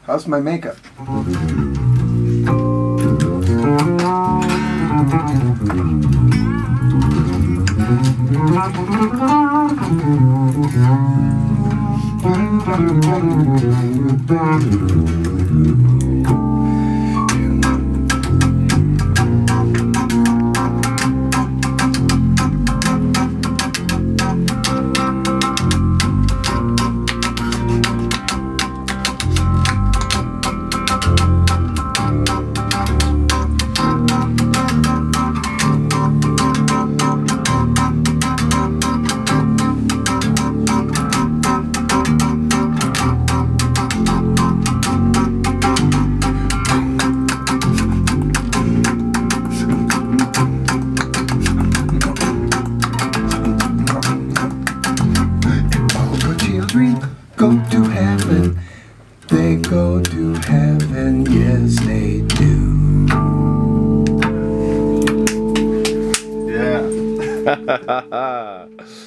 How's my makeup? Go to heaven, they go to heaven, yes they do. Yeah.